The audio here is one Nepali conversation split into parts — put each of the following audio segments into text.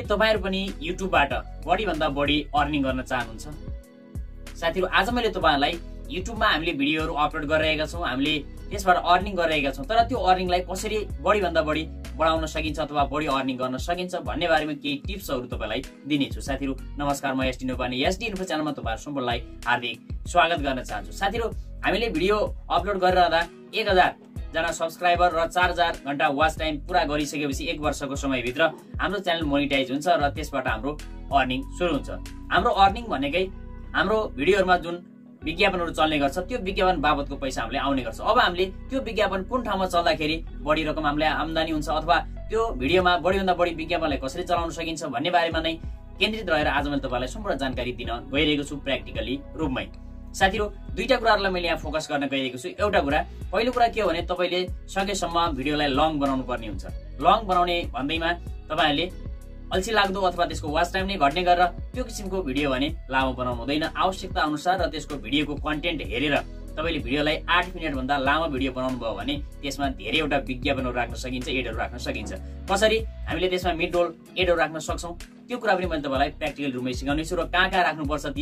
तपाईहरु पनि युट्युबबाट बढी भन्दा बढी अर्निङ गर्न चाहनुहुन्छ? साथीहरु, आज मैले तपाईहरुलाई युट्युबमा हामीले भिडियोहरु अपलोड गरिरहेका छौं, हामीले त्यसबाट अर्निङ गरिरहेका छौं, तर त्यो अर्निङलाई कसरी बढी भन्दा बढी बढाउन सकिन्छ अथवा बढी अर्निङ गर्न सकिन्छ भन्ने बारेमा केही टिप्सहरु तपाईलाई दिनेछु। साथीहरु नमस्कार, म sdinfo अनि sdinfo च्यानलमा तपाईहरु सम्पूर्णलाई हार्दिक स्वागत गर्न चाहन्छु। साथीहरु, हामीले भिडियो अपलोड गरिरहँदा 1000 जना सब्स्क्राइबर र 4000 घण्टा वाच टाइम पूरा गरिसकेपछि 1 वर्षको समयभित्र हाम्रो च्यानल मोनेटाइज हुन्छ र त्यसबाट हाम्रो अर्निङ सुरु हुन्छ। हाम्रो अर्निङ भनेकै हाम्रो भिडियोहरुमा जुन विज्ञापनहरु चल्ने गर्छ त्यो विज्ञापन बाबतको पैसा हामीले आउने गर्छ। अब हामीले त्यो विज्ञापन कुन ठाउँमा चल्दाखेरि बढी रकम हामीलाई आम्दानी हुन्छ अथवा त्यो भिडियोमा बढी भन्दा बढी विज्ञापनलाई कसरी चलाउन सकिन्छ भन्ने बारेमा नै केन्द्रित रहेर आज मैले तपाईलाई सम्पूर्ण जानकारी दिन गइरहेको छु प्र्याक्टिकली रूपमै। साथीहरु, दुईटा कुराहरुलाई मैले यहाँ फोकस गर्न गइरहेको छु। एउटा कुरा, पहिलो कुरा के हो भने तपाईले सकेसम्म भिडियोलाई लङ बनाउनु पर्ने हुन्छ। लङ बनाउने भन्दैमा तपाईहरुले अल्छी लाग्दो अथवा त्यसको वाच टाइम नै घट्ने गरेर त्यो किसिमको भिडियो भने लामो बनाउनु हुँदैन। आवश्यकता अनुसार र त्यसको भिडियोको कन्टेन्ट हेरेर तपाईले भिडियोलाई 8 मिनेट भन्दा लामो भिडियो बनाउनु भयो भने त्यसमा धेरैवटा विज्ञापनहरु राख्न सकिन्छ, एडहरु राख्न सकिन्छ। कसरी हामीले त्यसमा मिड रोल एडहरु राख्न सक्छौं त्यो कुरा पनि मैले तपाईलाई प्र्याक्टिकल रूपमै सिकाउने छु र कहाँ राख्नुपर्छ ती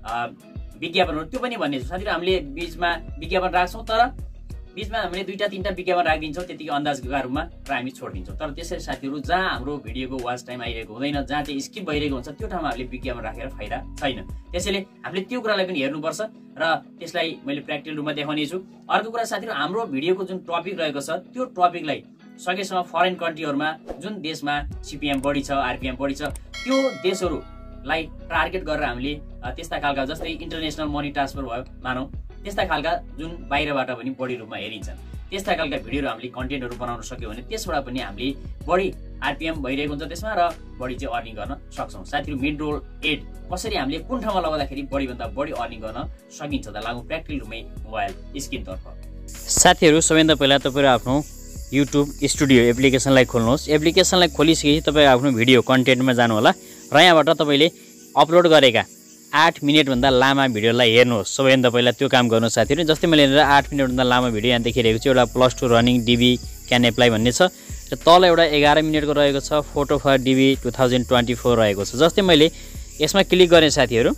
विज्ञापनहरु त्यो पनि भन्ने छु। साथीहरु, हामीले बीचमा विज्ञापन राख्छौं तर बीचमा हामीले 2-3टा विज्ञापन राखिदिन्छौं त्यतिकै अन्दाजका रूपमा र हामी छोड्दिन्छौं। तर त्यसरी साथीहरु, जहाँ हाम्रो भिडियोको वाच टाइम आइरहेको हुँदैन, जहाँ चाहिँ स्किप भइरहेको हुन्छ त्यो ठाउँमा हामीले विज्ञापन राखेर फाइदा छैन। त्यसैले हामीले त्यो कुरालाई पनि हेर्नुपर्छ र त्यसलाई मैले प्र्याक्टिकल रूपमा देखाउने छु। अर्को कुरा साथीहरु, हाम्रो भिडियोको जुन टपिक रहेको छ त्यो टपिकलाई सकेसम्म फरेन कन्ट्रीहरुमा जुन देशमा सीपीएम बढी छ, आरपीएम बढी छ त्यो देशहरुलाई टार्गेट गरेर हामीले त्यस्ता खालका, जस्तै इन्टरनेशनल मनी ट्रान्सफर भयो मानौ, त्यस्ता खालका जुन बाहिरबाट पनि बढी रूपमा हेरिन्छन् त्यस्ता खालका भिडियोहरु हामीले कन्टेन्टहरु बनाउन सक्यौ भने त्यसबाट पनि हामीले बढी आरपीएम भइरहेको हुन्छ त्यसमा र बढी चाहिँ अर्निङ गर्न सक्छौं। साथीहरु, मिड रोल एड कसरी हामीले कुन ठाउँमा लगाउँदाखेरि बढी भन्दा बढी अर्निङ गर्न सकिन्छ त लागु प्र्याक्टिकल रूपमै मोबाइल स्क्रिनतर्फ। साथीहरु, सबैभन्दा पहिला तपाईहरु आफ्नो YouTube स्टुडियो एप्लिकेसनलाई खोल्नुहोस्। एप्लिकेसनलाई खोलिसकेपछि तपाईं आफ्नो भिडियो कन्टेन्टमा जानु होला र यहाँबाट तपाईले अपलोड गरेका 8 मिनेट भन्दा लामा भिडियोलाई हेर्नुहोस्। सबैभन्दा पहिला त्यो काम गर्नु साथीहरु। जस्तै मैले हेरेर 8 मिनेट भन्दा लामो भिडियो यहाँ देखिरहेको छु, एउटा +2 रनिङ DB क्यान एप्लाई भन्ने छ र तल एउटा 11 मिनेटको रहेको छ, फोटो फर DB 2024 रहेको छ। जस्तै मैले यसमा क्लिक गर्ने साथीहरु,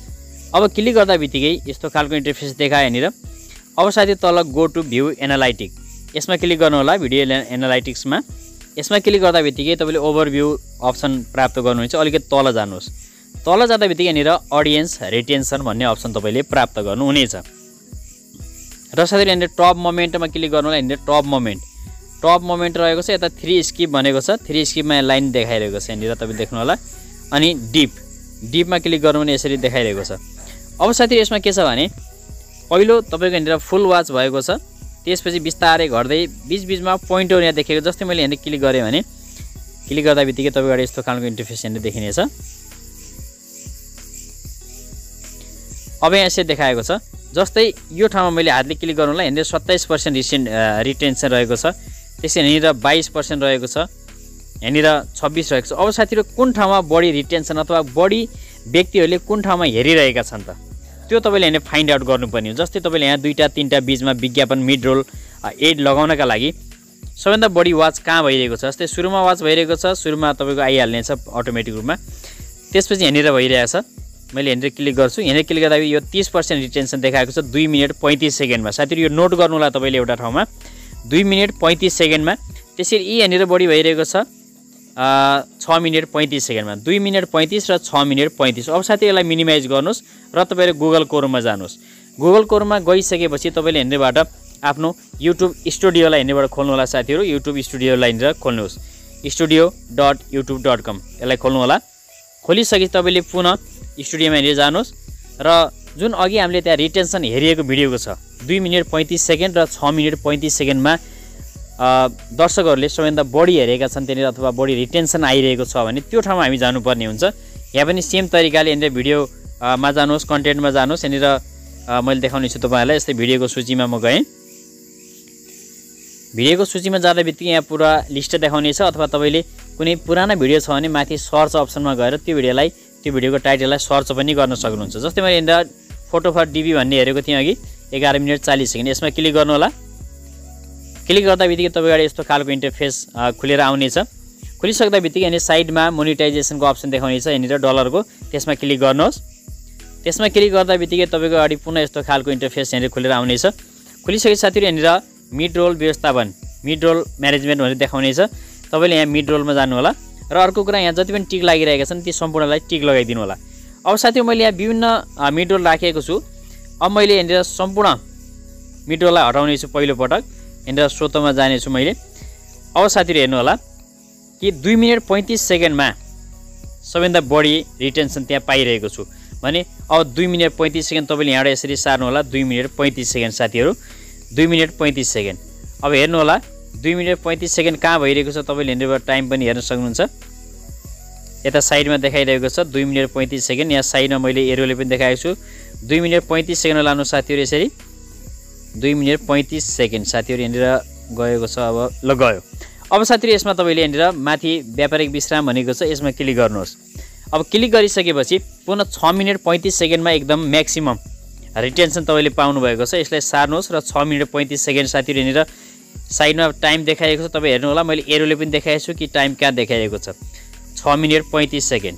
अब क्लिक गर्दा बित्तिकै यस्तो खालको इन्टरफेस देखायो यहाँनिर। अब साथी तल गो टु भ्यू एनालाइटिक यसमा क्लिक गर्नु होला, भिडियो एनालाइटिक्समा। यसमा क्लिक गर्दा बित्तिकै तपाईले ओभरभ्यू अप्सन प्राप्त गर्नुहुन्छ। अलिकति तल जानुहोस्, तल जाँदा बित्तिकै यहाँनिर अडियन्स रिटेन्सन भन्ने अप्सन तपाईले प्राप्त गर्नुहुनेछ र साथै यहाँनिर टप मोमेन्टमा क्लिक गर्नु होला। यहाँनिर टप मोमेन्ट रहेको छ, यता 3 स्किप भनेको छ, 3 स्किपमा लाइन देखाइरहेको छ यहाँनिर तपाईले देख्नु होला। अनि डिपमा क्लिक गर्नु भने यसरी देखाइरहेको छ। अब साथी यसमा के छ भने पहिलो तपाईको यहाँनिर फुल वाच भएको छ, त्यसपछि बिस्तारै घट्दै बीचबीचमा पोइन्टहरु यहाँ देखेको। जस्तै मैले यहाँनिर क्लिक गरे भने क्लिक गर्दा बित्तिकै तपाईको यस्तो खालको इन्टरफेस यहाँनिर देखिनेछ। अब यहाँ यसरी देखाएको छ। जस्तै यो ठाउँमा मैले हातले क्लिक गर्नुलाई यहाँनिर 27% रिटेन्सन रहेको छ, त्यसै यहाँनिर 22% रहेको छ, यहाँनिर 26 रहेको छ। अब साथीहरु, कुन ठाउँमा बढी रिटेन्सन अथवा बढी व्यक्तिहरूले कुन ठाउँमा हेरिरहेका छन् त त्यो तपाईले यहाँ फाइन्ड आउट गर्नुपर्ने हो। जस्तै तपाईले यहाँ 2-3टा बीचमा विज्ञापन मिड रोल एड लगाउनका लागि सबैभन्दा बढी वाच कहाँ भइरहेको छ, जस्तै सुरुमा वाच भइरहेको छ, सुरुमा तपाईको आइहाल्ने छ अटोमेटिक रूपमा। त्यसपछि यहाँनिर भइरहेको छ, मैले यहाँनिर क्लिक गर्छु। यहाँनिर क्लिक गर्दा यो 30% रिटेन्सन देखाएको छ 2 मिनेट 35 सेकेन्डमा। साथीहरु, यो नोट गर्नु होला तपाईले एउटा ठाउँमा 2 मिनेट 35 सेकेन्डमा। त्यसरी यहाँनिर बढी भइरहेको छ 6 मिनेट 35 सेकेन्डमा, 2 मिनेट 35 र 6 मिनेट 35। अब साथी यसलाई मिनिमाइज गर्नुहोस् र तपाईहरु गुगल क्रोममा जानुहोस्। गुगल क्रोममा गइसकेपछि तपाईले यहाँनिरबाट आफ्नो YouTube स्टुडियोलाई यहाँनिरबाट खोल्नु होला साथीहरु। YouTube स्टुडियोलाई यहाँनिर खोल्नुहोस्, studio.youtube.com यसलाई खोल्नु होला। खोलिसकेपछि तपाईले पुनः स्टुडियोमा यहाँनिर जानुहोस् र जुन अघि हामीले त्यहाँ रिटेन्सन हेरिएको भिडियोको छ 2 मिनेट 35 सेकेन्ड र 6 मिनेट 35 सेकेन्डमा दर्शकहरूले सबैभन्दा बढी हेरेका छन् त्यहाँनिर अथवा बढी रिटेन्सन आइरहेको छ भने त्यो ठाउँमा हामी जानुपर्ने हुन्छ। यहाँ पनि सेम तरिकाले यहाँनिर भिडियोमा जानुहोस्, कन्टेन्टमा जानुहोस्। यहाँनिर मैले देखाउने छु तपाईहरुलाई। यस्तै भिडियोको सूचीमा म गएँ। भिडियोको सूचीमा जाँदा बित्तिकै यहाँ पुरा लिस्ट देखाउने छ अथवा तपाईले कुनै पुरानो भिडियो छ भने माथि सर्च अप्सनमा गएर त्यो भिडियोको टाइटललाई सर्च पनि गर्न सक्नुहुन्छ। जस्तै मैले यहाँनिर फोटो फर DB भन्ने हेरेको थिएँ अघि 11 मिनेट 40 सेकेन्ड। यसमा क्लिक गर्नु होला। क्लिक गर्दा बित्तिकै तपाईको यस्तो खालको इन्टरफेस खुलेर आउनेछ। खोलिसक्दा बित्तिकै यहाँनिर साइडमा मोनिटाइजेसनको अप्सन देखाउनेछ यहाँनिर डलरको, त्यसमा क्लिक गर्नुहोस्। त्यसमा क्लिक गर्दा बित्तिकै तपाईँको अगाडि पुनः यस्तो खालको इन्टरफेस यहाँनिर खुलेर आउनेछ। खोलिसके साथीहरू यहाँनिर मिड रोल व्यवस्थापन, मिड रोल म्यानेजमेन्ट भनेर देखाउनेछ। तपाईँले यहाँ मिड रोलमा जानु होला र अर्को कुरा यहाँ जति पनि टिक लागिरहेका छन् ती सम्पूर्णलाई टिक लगाइदिनु होला। अब साथीहरू मैले यहाँ विभिन्न मिड रोल राखेको छु। अब मैले यहाँनिर सम्पूर्ण मिड रोललाई हटाउने छु पहिलो पटक। यहाँनिर स्वतमा जानेछु मैले। अब साथीहरू हेर्नु होला कि 2 मिनेट 35 सेकेन्डमा सबैभन्दा बढी रिटेन्सन त्यहाँ पाइरहेको छु भने अब 2 मिनेट 35 सेकेन्ड तपाईँले यहाँबाट यसरी सार्नु होला। 2 मिनेट 35 सेकेन्ड साथीहरू, 2 मिनेट 35 सेकेन्ड। अब हेर्नु होला 2 मिनेट 35 सेकेन्ड कहाँ भइरहेको छ, तपाईँले यहाँनिर टाइम पनि हेर्न सक्नुहुन्छ। यता साइडमा देखाइरहेको छ 2 मिनेट 35 सेकेन्ड। यहाँ साइडमा मैले एरोले पनि देखाएको छु। 2 मिनेट 35 सेकेन्ड लानु साथीहरू यसरी। 2 मिनेट 35 सेकेन्ड साथीहरू यहाँनिर गएको छ। अब ल गयो। अब साथीहरू यसमा तपाईँले यहाँनिर माथि व्यापारिक विश्राम भनेको छ, यसमा क्लिक गर्नुहोस्। अब क्लिक गरिसकेपछि पुनः 6 मिनेट 35 सेकेन्डमा एकदम म्याक्सिमम रिटेन्सन तपाईँले पाउनुभएको छ। यसलाई सार्नुहोस् र 6 मिनेट 35 सेकेन्ड साथीहरू यहाँनिर साइडमा टाइम देखाएको छ। तपाईँ हेर्नु होला मैले एरोले पनि देखाएको छु कि टाइम कहाँ देखाएको छ। 6 मिनेट 35 सेकेन्ड।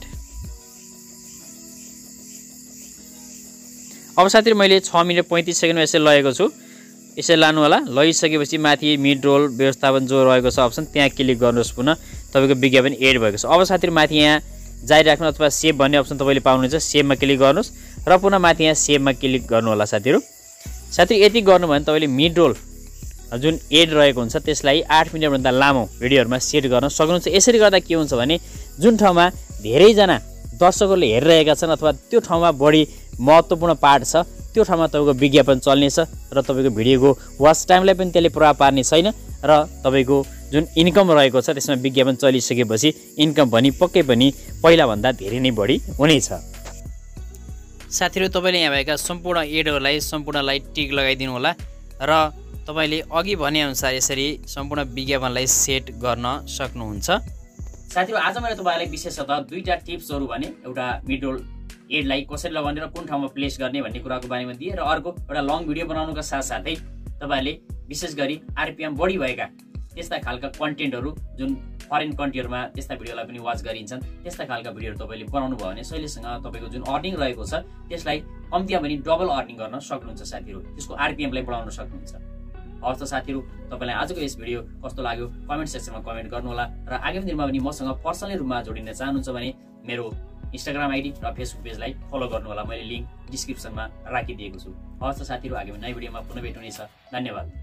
अब साथीहरू मैले 6 मिनेट 35 सेकेन्डमा यसरी लगेको छु। यसरी लानु होला। लगिसकेपछि माथि मिड रोल व्यवस्थापन जो रहेको छ अप्सन त्यहाँ क्लिक गर्नुहोस्। पुनः तपाईँको विज्ञापन एड भएको छ। अब साथीहरू माथि यहाँ जारी राख्नु अथवा सेभ भन्ने अप्सन तपाईँले पाउनुहुन्छ। सेभमा क्लिक गर्नुहोस् र पुनः माथि यहाँ सेभमा क्लिक गर्नु होला साथीहरू। साथीहरू यति गर्नु भने तपाईँले मिड रोल जुन एड रहेको हुन्छ त्यसलाई 8 मिनेटभन्दा लामो भिडियोहरूमा सेट गर्न सक्नुहुन्छ। यसरी गर्दा के हुन्छ भने जुन ठाउँमा धेरैजना दर्शकहरूले हेरिरहेका छन् अथवा त्यो ठाउँमा बढी महत्त्वपूर्ण पार्ट छ त्यो ठाउँमा तपाईँको विज्ञापन चल्नेछ र तपाईँको भिडियोको वाच टाइमलाई पनि त्यसले प्रभाव पार्ने छैन र तपाईँको जुन इन्कम रहेको छ त्यसमा विज्ञापन चलिसकेपछि इन्कम पनि पक्कै पनि पहिलाभन्दा धेरै नै बढी हुनेछ। साथीहरू तपाईँले यहाँ भएका सम्पूर्ण एडहरूलाई सम्पूर्णलाई टिक लगाइदिनु होला र तपाईँले अघि भनेअनुसार यसरी सम्पूर्ण विज्ञापनलाई सेट गर्न सक्नुहुन्छ। साथीहरू आज मैले तपाईँलाई विशेषतः दुईटा टिप्सहरू भने, एउटा मिड रोल एडलाई कसरी लगाउने र कुन ठाउँमा प्लेस गर्ने भन्ने कुराको बारेमा दिए र अर्को एउटा लङ भिडियो बनाउनुका साथसाथै तपाईँले विशेष गरी आरपिएम बढी भएका त्यस्ता खालका कन्टेन्टहरू जुन फरेन कन्ट्रीहरूमा त्यस्ता भिडियोलाई पनि वाच गरिन्छन् त्यस्ता खालका भिडियोहरू तपाईँले बनाउनु भयो भने शैलीसँग तपाईँको जुन अर्निङ रहेको छ त्यसलाई कम्तीमा पनि डबल अर्निङ गर्न सक्नुहुन्छ साथीहरू। त्यसको आरपिएमलाई बढाउन सक्नुहुन्छ। हवस् त साथीहरू, तपाईँलाई आजको यस भिडियो कस्तो लाग्यो कमेन्ट सेक्सनमा कमेन्ट गर्नुहोला र आगामी दिनमा पनि मसँग पर्सनली रूपमा जोडिन चाहनुहुन्छ भने मेरो इन्स्टाग्राम आइडी र फेसबुक पेजलाई फलो गर्नुहोला। मैले लिङ्क डिस्क्रिप्सनमा राखिदिएको छु। हवस् त साथीहरू, आगामी नयाँ भिडियोमा पुनः भेट हुनेछ। धन्यवाद।